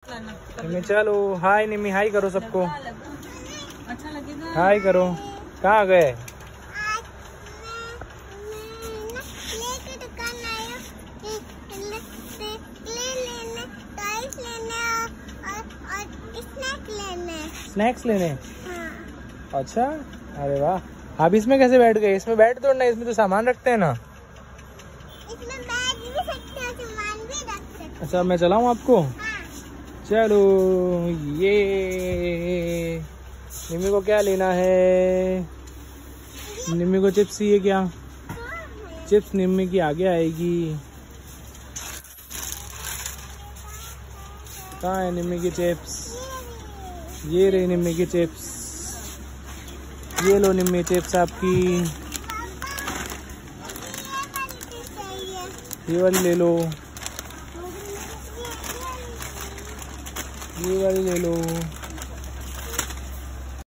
निम्मी चलो, हाय निम्मी, हाय करो सबको, अच्छा लगेगा। हाय करो। कहाँ गए? स्नैक्स लेने? हाँ। अच्छा, अरे वाह। आप इसमें कैसे बैठ गए? इसमें बैठ तो नहीं, इसमें तो सामान रखते हैं ना। इसमें बैठ भी सकते हो, सामान भी रख सकते हो। अच्छा, मैं चलाऊं आपको? हाँ। चलो, ये निम्मी को क्या लेना है? निम्मी को चिप्स चाहिए क्या? चिप्स निम्मी की आगे आएगी। कहाँ है निम्मी की चिप्स? ये रही निम्मी की चिप्स। ये लो निम्मी चिप्स आपकी। ये वाली ले लो, ये वाली ले लो।